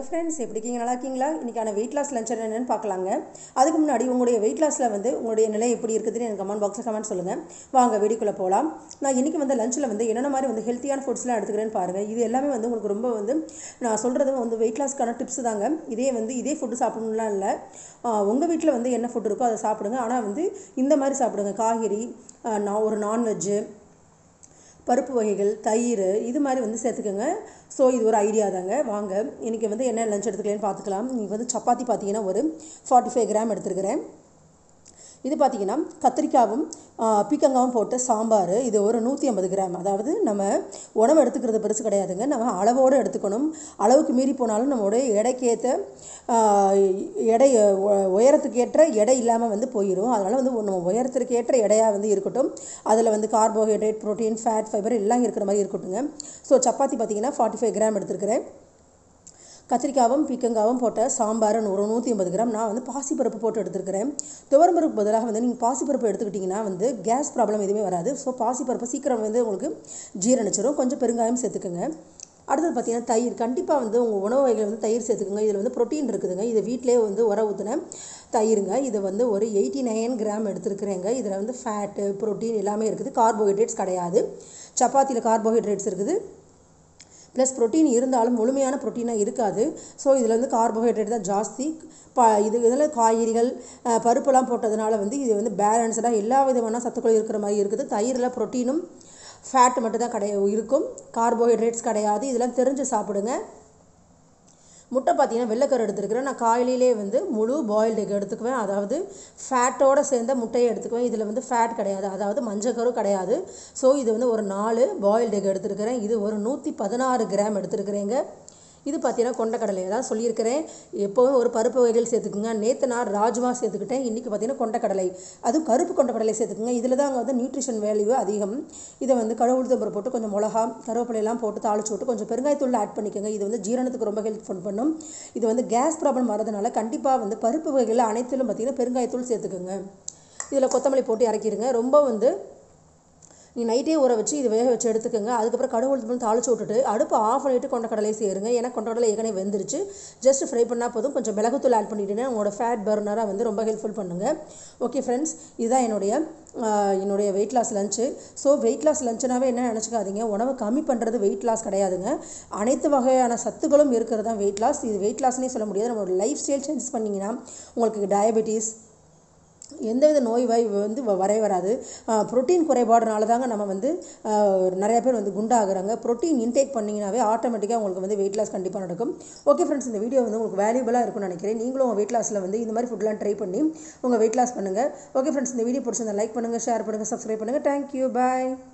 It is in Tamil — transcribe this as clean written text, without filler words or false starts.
ஃப்ரெண்ட்ஸ், எப்படி இருக்கீங்க? நல்லா இருக்கீங்களா? இன்றைக்கான வெயிட் லாஸ் லஞ்ச் என்னென்னு பார்க்கலாங்க. அதுக்கு முன்னாடி உங்களுடைய வெயிட் லாஸில் உங்களுடைய நிலை எப்படி இருக்குதுன்னு எனக்கு கமெண்ட் பாக்ஸில் கமெண்ட் சொல்லுங்கள். வாங்க வீடியோக்குள்ளே போகலாம். நான் இன்றைக்கி லஞ்சில் என்னென்ன மாதிரி ஹெல்த்தியான ஃபுட்ஸ்லாம் எடுத்துக்கிறேன்னு பாருங்கள். இது எல்லாமே உங்களுக்கு ரொம்ப நான் சொல்கிறது வெயிட் லாஸ்க்கான டிப்ஸ் தாங்க. இதே ஃபுட்டு சாப்பிடணும்லாம் இல்லை. உங்கள் வீட்டில் என்ன ஃபுட் இருக்கோ அதை சாப்பிடுங்க. ஆனால் இந்த மாதிரி சாப்பிடுங்க. காய்கறி, ஒரு நான்வெஜ்ஜு, பருப்பு வகைகள், தயிர், இது மாதிரி சேர்த்துக்கோங்க. ஸோ இது ஒரு ஐடியா தாங்க. வாங்க இன்றைக்கி என்ன லஞ்ச் எடுத்துக்கலான்னு பார்த்துக்கலாம். இன்றைக்கி சப்பாத்தி பார்த்தீங்கன்னா ஒரு 45 கிராம் எடுத்துருக்கிறேன். இது பார்த்திங்கன்னா கத்திரிக்காவும் பீக்கங்காவும் போட்டு சாம்பார். இது ஒரு 150 கிராம். அதாவது நம்ம உணவு எடுத்துக்கிறது பெருசு கிடையாதுங்க. நம்ம அளவோடு எடுத்துக்கணும். அளவுக்கு மீறி போனாலும் நம்மளுடைய எடைக்கேற்ற உயரத்துக்கு ஏற்ற எடை இல்லாமல் போயிடும். அதனால் நம்ம உயரத்திற்கு ஏற்ற எடையாக இருக்கட்டும். அதில் கார்போஹைட்ரேட், ப்ரோட்டீன், ஃபேட், ஃபைபர் எல்லாம் இருக்கிற மாதிரி இருக்கட்டுங்க. ஸோ சப்பாத்தி பார்த்திங்கன்னா 45 கிராம் எடுத்துருக்கிறேன். கத்திரிக்காவும் பீக்கங்காவும் போட்ட சாம்பார் ஒரு 150 கிராம். நான் பாசிப்பருப்பு போட்டு எடுத்துருக்கிறேன். துவரம்பருப்பு பதிலாக நீங்கள் பாசிப்பருப்பு எடுத்துக்கிட்டிங்கன்னா கேஸ் ப்ராப்ளம் எதுவுமே வராது. ஸோ பாசிப்பருப்பு சீக்கிரம் உங்களுக்கு ஜீரணிச்சிடும். கொஞ்சம் பெருங்காயம் சேர்த்துக்குங்க. அடுத்தது பார்த்திங்கன்னா தயிர். கண்டிப்பாக உங்கள் உணவு வகைகள் தயிர் சேர்த்துக்குங்க. இதில் ப்ரோட்டீன் இருக்குதுங்க. இது வீட்டிலே உர ஊற்றின தயிருங்க. இது ஒரு 89 கிராம் எடுத்துருக்குறேங்க. இதில் ஃபேட்டு, ப்ரோட்டீன் எல்லாமே இருக்குது. கார்போஹைட்ரேட்ஸ் கிடையாது. சப்பாத்தியில் கார்போஹைட்ரேட்ஸ் இருக்குது, ப்ளஸ் ப்ரோட்டீன் இருந்தாலும் முழுமையான ப்ரோட்டீனாக இருக்காது. ஸோ இதில் கார்போஹைட்ரேட் தான் ஜாஸ்தி. இதில் காய்கறிகள், பருப்பெல்லாம் போட்டதுனால இது பேலன்ஸ்டாக எல்லா விதமான சத்துக்களும் இருக்கிற மாதிரி இருக்குது. தயிரில் ப்ரோட்டீனும் ஃபேட் மட்டும் தான் இருக்கும். கார்போஹைட்ரேட்ஸ் கிடையாது. இதெல்லாம் தெரிஞ்சு சாப்பிடுங்க. முட்டை பார்த்தீங்கன்னா வெள்ளைக்கரு எடுத்துருக்கிறேன். நான் காலையிலே முழு பாயில்டு எக் எடுத்துக்குவேன். அதாவது ஃபேட்டோடு சேர்ந்த முட்டையை எடுத்துக்குவேன். இதில் ஃபேட் கிடையாது, அதாவது மஞ்சக்கரு கிடையாது. ஸோ இது ஒரு 4 பாயில்டு எக் எடுத்துருக்கிறேன். இது ஒரு 116 கிராம் எடுத்துருக்கிறேங்க. இது பார்த்தீங்கன்னா கொண்டக்கடலை தான் சொல்லியிருக்கிறேன். எப்போவும் ஒரு பருப்பு வகைகள் சேர்த்துக்குங்க. நேற்று நான் ராஜ்மா சேர்த்துக்கிட்டேன். இன்றைக்கி பார்த்தீங்கன்னா கொண்டக்கடலை, அதுவும் கருப்பு கொண்டக்கடலை சேர்த்துக்குங்க. இதில் தான் அங்கே நியூட்ரிஷன் வேல்யூ அதிகம். இதை கடவுளுத்தம்பரை போட்டு கொஞ்சம் மிளகா, கருவேப்பிலையெல்லாம் போட்டு தாளிச்சு விட்டு கொஞ்சம் பெருங்காயத்தூள் ஆட் பண்ணிக்கோங்க. இது ஜீரணத்துக்கு ரொம்ப ஹெல்ப்ஃபுல் பண்ணும். இது கேஸ் ப்ராப்ளம் வரதுனால கண்டிப்பாக பருப்பு வகைகளில் அனைத்திலும் பார்த்தீங்கன்னா பெருங்காயத்தூள் சேர்த்துக்குங்க. இதில் கொத்தமல்லி போட்டு இறக்கிடுங்க. ரொம்ப நீ நைட்டே ஊற வச்சு இது வேக வச்சு எடுத்துக்கோங்க. அதுக்கப்புறம் கடுகு தாளிச்சு விட்டுட்டு அடுப்பு ஆஃப் பண்ணிவிட்டு கொண்டக்கடலை சேருங்க. ஏன்னா கொண்டக்கடலை ஏற்கனவே வெந்துருச்சு. ஜஸ்ட் ஃப்ரை பண்ணால் போதும். கொஞ்சம் மிளகுத்தூள் ஆட் பண்ணிவிட்டுனா உங்களோட ஃபேட் பர்னராக ரொம்ப ஹெல்ப்ஃபுல் பண்ணுங்கள். ஓகே ஃப்ரெண்ட்ஸ், இதுதான் என்னுடைய weight loss lunch. So weight loss லஞ்சுனாவே என்ன நினச்சிக்காதீங்க, உணவு கம்மி பண்ணுறது வெயிட் லாஸ் கிடையாதுங்க. அனைத்து வகையான சத்துக்களும் இருக்கிறது தான் வெயிட் லாஸ். இது வெயிட் லாஸ்னே சொல்ல முடியாது. நம்மளோட லைஃப் ஸ்டைல் சேஞ்சஸ் பண்ணிங்கன்னா உங்களுக்கு டயபெட்டிஸ், எந்தவித நோய் வாய் வராது. ப்ரோட்டீன் குறைபாடுனால தாங்க நம்ம நிறைய பேர் குண்டாகிறாங்க. ப்ரோட்டீன் இன்டேக் பண்ணிங்கனாவே ஆட்டோமேட்டிக்காக உங்களுக்கு வெயிட் லாஸ் கண்டிப்பாக நடக்கும். ஓகே ஃப்ரெண்ட்ஸ், இந்த வீடியோ உங்களுக்கு வேல்யூபிளாக இருக்கும்னு நினைக்கிறேன். நீங்களும் உங்கள் வெயிட் லாஸில் இந்த மாதிரி ஃபுட்லாம் ட்ரை பண்ணி உங்கள் வெயிட் லாஸ் பண்ணுங்கள். ஓகே ஃப்ரெண்ட்ஸ், இந்த வீடியோ பிடிச்சிருந்தா லைக் பண்ணுங்கள், ஷேர் பண்ணுங்கள், சப்ஸ்கிரைப் பண்ணுங்கள். தேங்க்யூ, பாய்.